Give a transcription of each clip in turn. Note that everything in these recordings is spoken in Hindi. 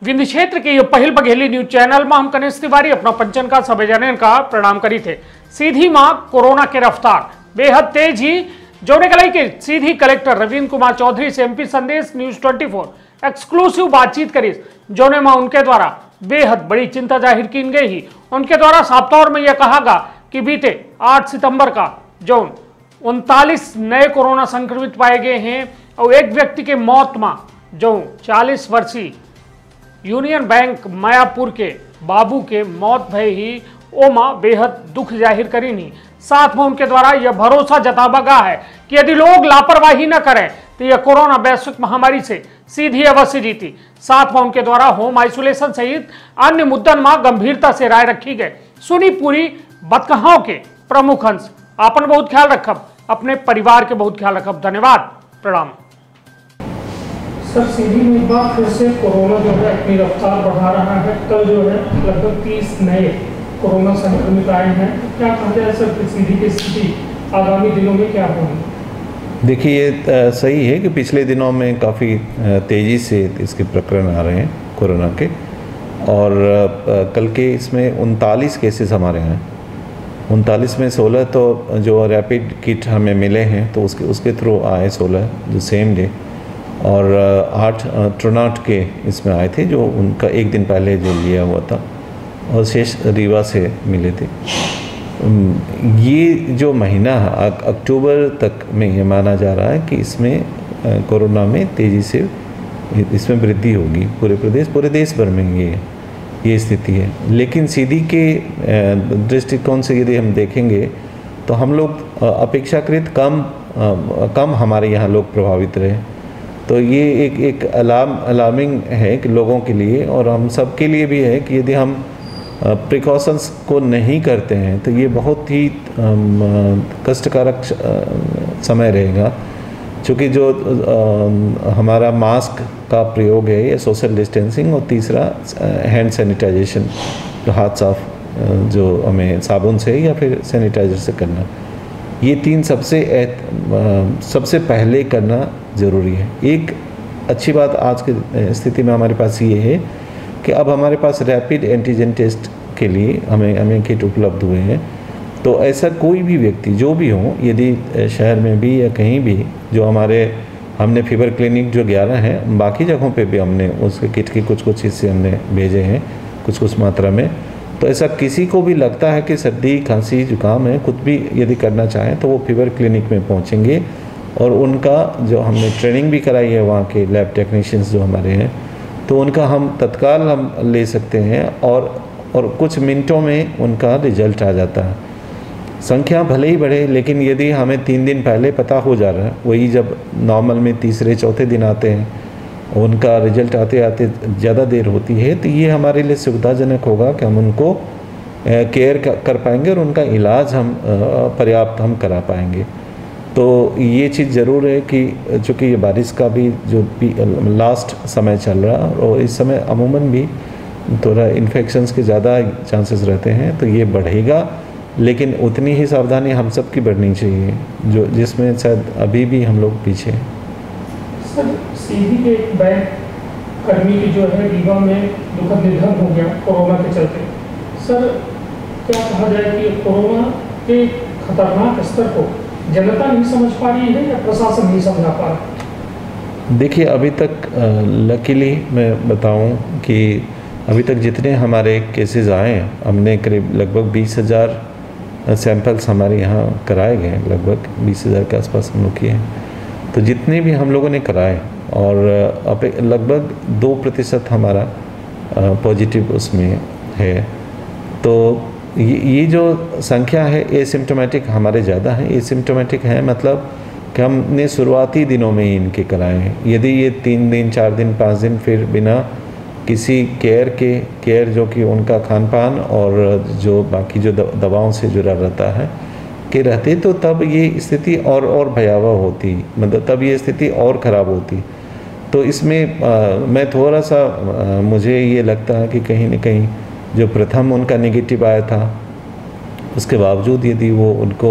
विंध्य क्षेत्र के ये पहिल बघेली न्यूज चैनल में हम कनेश तिवारी अपना पंचन का सभी जन का प्रणाम करी थे। सीधी मां कोरोना के रफ्तार बेहद तेज ही जोड़े गलाई के सीधी कलेक्टर रविंद्र कुमार चौधरी से एमपी संदेश न्यूज 24 एक्सक्लूसिव बातचीत करी जोने में उनके द्वारा बेहद बड़ी चिंता जाहिर की गई ही। उनके द्वारा साफ तौर में यह कहा गया कि बीते 8 सितंबर का जो 39 नए कोरोना संक्रमित पाए गए हैं और एक व्यक्ति के मौत में जो 40 वर्षीय यूनियन बैंक मायापुर के बाबू के मौत भय ही ओमा बेहद दुख जाहिर करी नहीं। साथ में उनके द्वारा यह भरोसा जतावा गया है कि यदि लोग लापरवाही न करें तो यह कोरोना वैश्विक महामारी से सीधी अवश्य जीती। साथ में उनके द्वारा होम आइसोलेशन सहित अन्य मुद्दन में गंभीरता से राय रखी गई। सुनी पूरी बतकहाओं के प्रमुख अंश। अपन बहुत ख्याल रखब, अपने परिवार के बहुत ख्याल रखब। धन्यवाद, प्रणाम। सर, सीधी में एक बार फिर से कोरोना जो है अपनी रफ्तार बढ़ा रहा है। कल जो है लगभग 30 नए कोरोना संक्रमित आए हैं। क्या कहा जाए सर कि सीधी की स्थिति आगामी दिनों में क्या होगी? देखिए, ये सही है कि पिछले दिनों में काफ़ी तेज़ी से इसके प्रकरण आ रहे हैं कोरोना के, और कल के इसमें 39 केसेस हमारे हैं। 39 में 16 तो जो रैपिड किट हमें मिले हैं तो उसके थ्रू आए 16 जो सेम डे, और 8 ट्रोनाट के इसमें आए थे जो उनका एक दिन पहले जो लिया हुआ था, और शेष रीवा से मिले थे। ये जो महीना अक्टूबर तक में ये माना जा रहा है कि इसमें कोरोना में तेज़ी से इसमें वृद्धि होगी। पूरे देश भर में ये स्थिति है। लेकिन सीधी के दृष्टिकोण से यदि हम देखेंगे तो हम लोग अपेक्षाकृत कम हमारे यहाँ लोग प्रभावित रहे। तो ये एक अलार्मिंग है कि लोगों के लिए और हम सब के लिए भी है कि यदि हम प्रिकॉशंस को नहीं करते हैं तो ये बहुत ही कष्टकारक समय रहेगा। क्योंकि जो हमारा मास्क का प्रयोग है या सोशल डिस्टेंसिंग, और तीसरा हैंड सैनिटाइजेशन, जो हाथ साफ जो हमें साबुन से या फिर सैनिटाइजर से करना, ये 3 सबसे पहले करना ज़रूरी है। एक अच्छी बात आज की स्थिति में हमारे पास ये है कि अब हमारे पास रैपिड एंटीजन टेस्ट के लिए हमें किट उपलब्ध हुए हैं। तो ऐसा कोई भी व्यक्ति जो भी हो, यदि शहर में भी या कहीं भी, जो हमने फीवर क्लिनिक जो 11 हैं, बाकी जगहों पे भी हमने उसके किट की कुछ हिस्से हमने भेजे हैं कुछ मात्रा में। तो ऐसा किसी को भी लगता है कि सर्दी खांसी जुकाम है, खुद भी यदि करना चाहें तो वो फीवर क्लिनिक में पहुंचेंगे, और उनका जो हमने ट्रेनिंग भी कराई है वहाँ के लैब टेक्नीशियंस जो हमारे हैं, तो उनका हम तत्काल हम ले सकते हैं, और कुछ मिनटों में उनका रिजल्ट आ जाता है। संख्या भले ही बढ़े, लेकिन यदि हमें 3 दिन पहले पता हो जा रहा है, वही जब नॉर्मल में तीसरे चौथे दिन आते हैं, उनका रिजल्ट आते आते ज़्यादा देर होती है, तो ये हमारे लिए सुविधाजनक होगा कि हम उनको केयर कर पाएंगे और उनका इलाज हम पर्याप्त हम करा पाएंगे। तो ये चीज़ ज़रूर है कि चूँकि ये बारिश का भी जो लास्ट समय चल रहा है, और इस समय अमूमन भी थोड़ा इन्फेक्शंस के ज़्यादा चांसेस रहते हैं, तो ये बढ़ेगा। लेकिन उतनी ही सावधानी हम सब की बढ़नी चाहिए जिसमें शायद अभी भी हम लोग पीछे हैं। सर, सीधी के एक बैंक कर्मी की जो है रीवा में दुखद निधन हो गया कोरोना के चलते। सर, क्या कहा जाए कि कोरोना के खतरनाक स्तर को जनता नहीं समझ पा रही है या प्रशासन नहीं समझा पा रहा? देखिए, अभी तक लकीली मैं बताऊं कि अभी तक जितने हमारे केसेस आए हैं, हमने करीब लगभग 20,000 सैंपल्स हमारे यहाँ कराए गए, लगभग 20,000 के आसपास हम लोग किए हैं। तो जितने भी हम लोगों ने कराए, और लगभग 2% हमारा पॉजिटिव उसमें है। तो ये जो संख्या है एसिम्टोमेटिक हमारे ज़्यादा है। एसिम्टोमेटिक है मतलब कि हमने शुरुआती दिनों में ही इनके कराए हैं। यदि ये 3 दिन 4 दिन 5 दिन फिर बिना किसी केयर जो कि उनका खान पान और जो बाकी जो दवाओं से जुड़ा रहता है के रहते, तो तब ये स्थिति और भयावह होती, मतलब तब ये स्थिति और ख़राब होती। तो इसमें मैं थोड़ा सा मुझे ये लगता है कि कहीं न कहीं जो प्रथम उनका नेगेटिव आया था, उसके बावजूद यदि वो उनको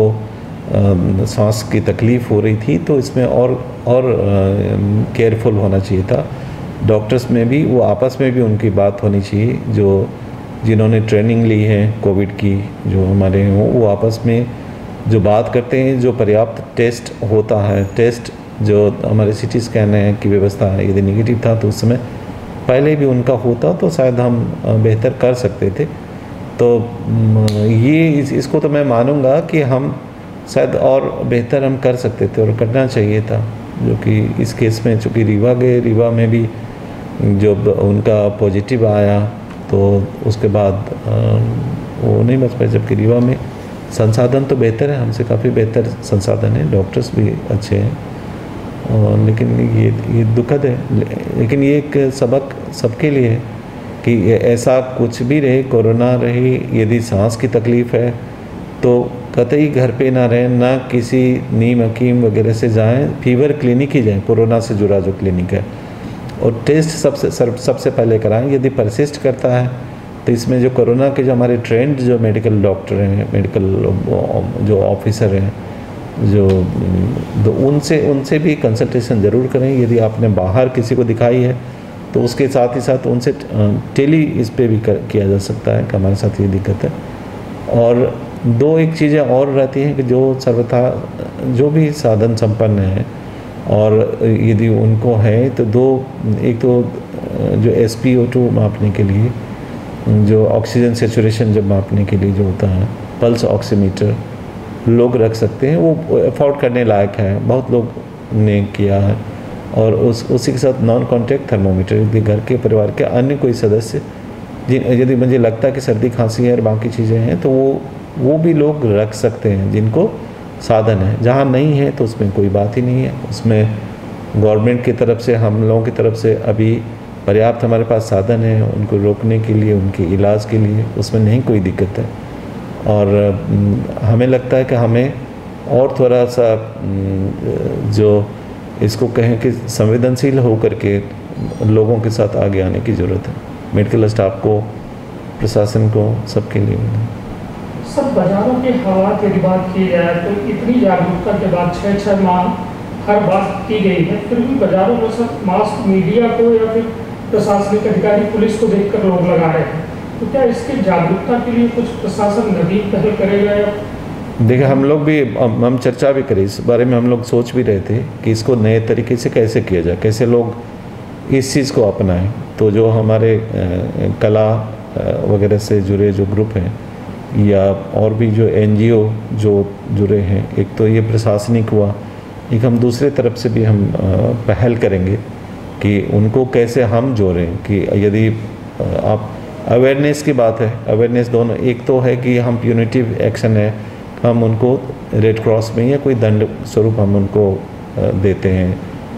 सांस की तकलीफ़ हो रही थी, तो इसमें और केयरफुल होना चाहिए था। डॉक्टर्स में भी वो आपस में भी उनकी बात होनी चाहिए, जो जिन्होंने ट्रेनिंग ली है कोविड की, जो हमारे हैं वो आपस में जो बात करते हैं, जो पर्याप्त टेस्ट होता है, टेस्ट जो हमारे सिटी स्कैन है की व्यवस्था है, यदि नेगेटिव था तो उस समय पहले भी उनका होता तो शायद हम बेहतर कर सकते थे। तो ये इसको तो मैं मानूंगा कि हम शायद और बेहतर हम कर सकते थे और करना चाहिए था, जो कि इस केस में चूँकि रीवा गए, रीवा में भी जब उनका पॉजिटिव आया तो उसके बाद वो नहीं बच पाए, जबकि रीवा में संसाधन तो बेहतर है, हमसे काफ़ी बेहतर संसाधन है, डॉक्टर्स भी अच्छे हैं, और लेकिन ये दुखद है। लेकिन ये एक सबक सबके लिए है कि ऐसा कुछ भी रहे, कोरोना रहे, यदि सांस की तकलीफ़ है तो कतई घर पे ना रहें, ना किसी नीम हकीम वगैरह से जाएं, फीवर क्लिनिक ही जाएं, कोरोना से जुड़ा जो क्लिनिक है, और टेस्ट सबसे पहले कराएं। यदि परसिस्ट करता है तो इसमें जो कोरोना के जो हमारे ट्रेंड जो मेडिकल डॉक्टर हैं, मेडिकल जो ऑफिसर हैं, जो उनसे भी कंसल्टेशन ज़रूर करें। यदि आपने बाहर किसी को दिखाई है तो उसके साथ ही साथ उनसे टेली इस पे भी किया जा सकता है कि हमारे साथ ये दिक्कत है। और एक चीज़ें और रहती हैं कि जो सर्वथा जो भी साधन संपन्न है और यदि उनको है तो एक तो जो SpO2 मापने के लिए, जो ऑक्सीजन सेचुरेशन जब मापने के लिए जो होता है, पल्स ऑक्सीमीटर लोग रख सकते हैं, वो अफोर्ड करने लायक है, बहुत लोग ने किया है। और उसी के साथ नॉन कॉन्टैक्ट थर्मोमीटर, यदि घर के परिवार के अन्य कोई सदस्य यदि मुझे लगता है कि सर्दी खांसी है और बाकी चीज़ें हैं तो वो भी लोग रख सकते हैं जिनको साधन है। जहाँ नहीं है तो उसमें कोई बात ही नहीं है, उसमें गवर्नमेंट की तरफ से, हम लोगों की तरफ से अभी पर्याप्त हमारे पास साधन है उनको रोकने के लिए, उनके इलाज के लिए, उसमें नहीं कोई दिक्कत है। और हमें लगता है कि हमें और थोड़ा सा जो इसको कहें कि संवेदनशील होकर के लोगों के साथ आगे आने की ज़रूरत है, मेडिकल स्टाफ को, प्रशासन को, सबके लिए। सब बाज़ारों के हालात यदि बात की जाए तो इतनी जागरूकता के बाद 6-6 माह हर बात की गई है, फिर भी बाज़ारों में सब मास्क मीडिया को या फिर प्रशासनिक अधिकारी पुलिस को देखकर लोग लगा रहे हैं। तो क्या इसकी जागरूकता के लिए कुछ प्रशासन नवीन पहल करेगा? या देखिए, हम लोग भी हम चर्चा भी करें इस बारे में, हम लोग सोच भी रहे थे कि इसको नए तरीके से कैसे किया जाए, कैसे लोग इस चीज़ को अपनाएं। तो जो हमारे कला वगैरह से जुड़े जो ग्रुप हैं या और भी जो NGO जो जुड़े हैं, एक तो ये प्रशासनिक हुआ, एक हम दूसरे तरफ से भी हम पहल करेंगे कि उनको कैसे हम जोड़ें। कि यदि आप अवेयरनेस की बात है, अवेयरनेस दोनों, एक तो है कि हम प्यूनिटिव एक्शन है, हम उनको रेड क्रॉस में या कोई दंड स्वरूप हम उनको देते हैं,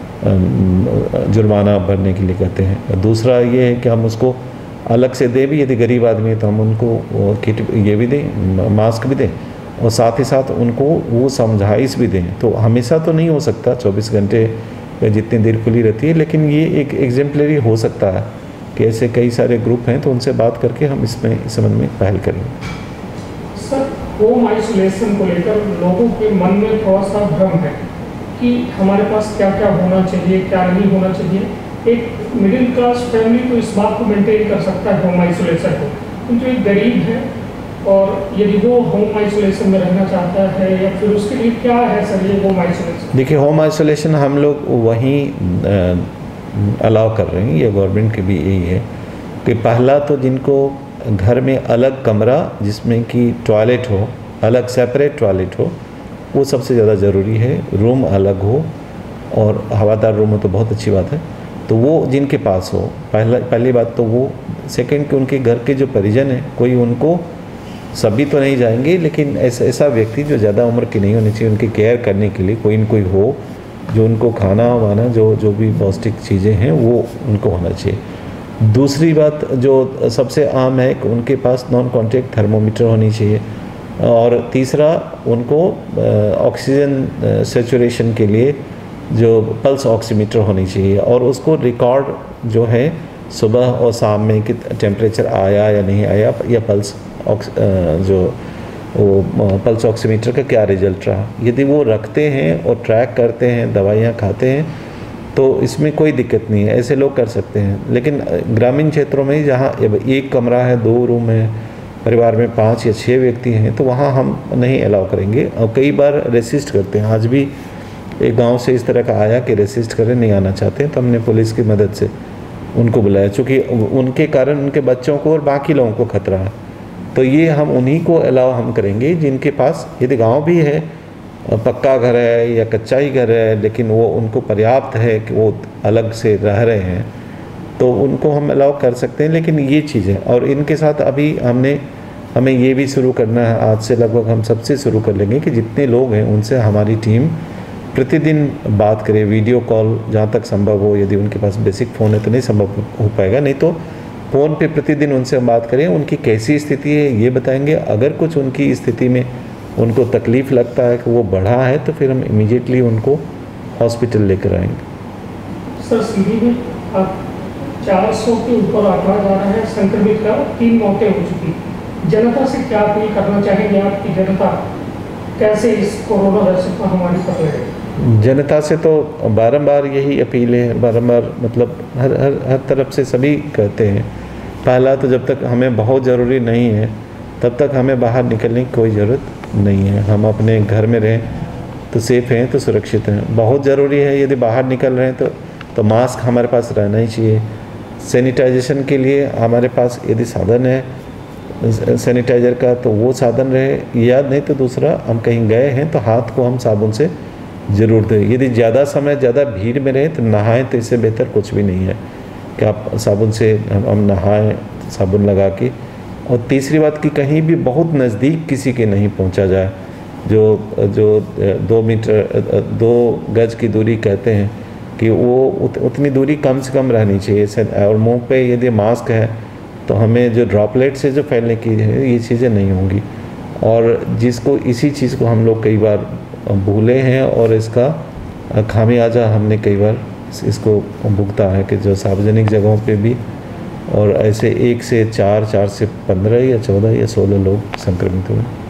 जुर्माना भरने के लिए कहते हैं। दूसरा ये है कि हम उसको अलग से दें भी, यदि गरीब आदमी है तो हम उनको किट ये भी दें, मास्क भी दें, और साथ ही साथ उनको वो समझाइश भी दें। तो हमेशा तो नहीं हो सकता 24 घंटे जितनी देर खुली रहती है, लेकिन ये एक एग्जाम्पलरी हो सकता है कि ऐसे कई सारे ग्रुप हैं, तो उनसे बात करके हम इसमें इस संबंध में पहल करेंगे। सर, होम आइसोलेशन को लेकर लोगों के मन में थोड़ा सा भ्रम है कि हमारे पास क्या क्या होना चाहिए, क्या नहीं होना चाहिए। एक मिडिल क्लास फैमिली तो इस बात को मेंटेन कर सकता है होम आइसोलेशन को, किंतु एक गरीब है और यदि वो होम आइसोलेशन में रहना चाहता है, या फिर उसके लिए क्या है सर ये होम आइसोलेशन? देखिए, होम आइसोलेशन हम लोग वहीं अलाउ कर रहे हैं, ये गवर्नमेंट की भी यही है कि पहला तो जिनको घर में अलग कमरा जिसमें कि टॉयलेट हो, अलग सेपरेट टॉयलेट हो, वो सबसे ज़्यादा ज़रूरी है। रूम अलग हो और हवादार रूम हो तो बहुत अच्छी बात है, तो वो जिनके पास हो, पहली बात तो वो। सेकंड कि उनके घर के जो परिजन हैं, कोई उनको, सभी तो नहीं जाएंगे, लेकिन ऐसा व्यक्ति जो ज़्यादा उम्र की नहीं होनी चाहिए, उनकी केयर करने के लिए कोई न कोई हो, जो उनको खाना वाना जो भी पौष्टिक चीज़ें हैं वो उनको होना चाहिए। दूसरी बात जो सबसे आम है कि उनके पास नॉन कॉन्टैक्ट थर्मोमीटर होनी चाहिए। और तीसरा, उनको ऑक्सीजन सेचुरेशन के लिए जो पल्स ऑक्सीमीटर होनी चाहिए, और उसको रिकॉर्ड जो है सुबह और शाम में कि टेम्परेचर आया या नहीं आया, या पल्स पल्स ऑक्सीमीटर का क्या रिजल्ट रहा। यदि वो रखते हैं और ट्रैक करते हैं, दवाइयाँ खाते हैं, तो इसमें कोई दिक्कत नहीं है, ऐसे लोग कर सकते हैं। लेकिन ग्रामीण क्षेत्रों में जहाँ एक कमरा है, 2 रूम है, परिवार में 5 या 6 व्यक्ति हैं, तो वहाँ हम नहीं अलाउ करेंगे। और कई बार रेसिस्ट करते हैं। आज भी एक गांव से इस तरह का आया कि रेसिस्ट करें, नहीं आना चाहते, तो हमने पुलिस की मदद से उनको बुलाया, चूँकि उनके कारण उनके बच्चों को और बाकी लोगों को खतरा है। तो ये हम उन्हीं को अलाउ हम करेंगे जिनके पास, यदि गाँव भी है, पक्का घर है या कच्चा ही घर है, लेकिन वो उनको पर्याप्त है कि वो अलग से रह रहे हैं, तो उनको हम अलाउ कर सकते हैं। लेकिन ये चीज़ है, और इनके साथ अभी हमें ये भी शुरू करना है, आज से लगभग हम सबसे शुरू कर लेंगे कि जितने लोग हैं उनसे हमारी टीम प्रतिदिन बात करे, वीडियो कॉल जहाँ तक संभव हो। यदि उनके पास बेसिक फ़ोन है तो नहीं संभव हो पाएगा, नहीं तो फ़ोन पे प्रतिदिन उनसे हम बात करें, उनकी कैसी स्थिति है ये बताएंगे। अगर कुछ उनकी स्थिति में उनको तकलीफ़ लगता है कि वो बढ़ा है, तो फिर हम इमीडिएटली उनको हॉस्पिटल लेकर आएंगे। सर, सीधी में अब 400 के ऊपर आंकड़ा जा रहा है संक्रमित का, 3 मौतें हो चुकी। जनता से क्या अपील करना चाहेंगे आपकी? जनता कैसे इस कोरोना वैक्सीन पर हमारी पर लड़े? जनता से तो बारंबार यही अपील है, बारंबार मतलब हर तरफ से सभी कहते हैं। पहला तो जब तक हमें बहुत ज़रूरी नहीं है तब तक हमें बाहर निकलने की कोई ज़रूरत नहीं है। हम अपने घर में रहें तो सेफ़ हैं, तो सुरक्षित हैं। बहुत ज़रूरी है, यदि बाहर निकल रहे हैं तो मास्क हमारे पास रहना ही चाहिए। सैनिटाइजेशन के लिए हमारे पास यदि साधन है सैनिटाइज़र का, तो वो साधन रहे, या नहीं तो दूसरा, हम कहीं गए हैं तो हाथ को हम साबुन से ज़रूर धोएं। यदि ज़्यादा समय ज़्यादा भीड़ में रहें तो नहाएं, तो इससे बेहतर कुछ भी नहीं है कि आप साबुन से हम नहाएं, साबुन लगा के। और तीसरी बात कि कहीं भी बहुत नज़दीक किसी के नहीं पहुंचा जाए। जो 2 मीटर 2 गज की दूरी कहते हैं कि वो उतनी दूरी कम से कम रहनी चाहिए। और मुंह पे यदि मास्क है तो हमें जो ड्रॉपलेट से जो फैलने की है, ये चीज़ें नहीं होंगी। और जिसको इसी चीज़ को हम लोग कई बार भूले हैं, और इसका खामियाजा हमने कई बार इसको भुगता है कि जो सार्वजनिक जगहों पे भी, और ऐसे 1 से 4, 4 से 15 या 14 या 16 लोग संक्रमित हुए।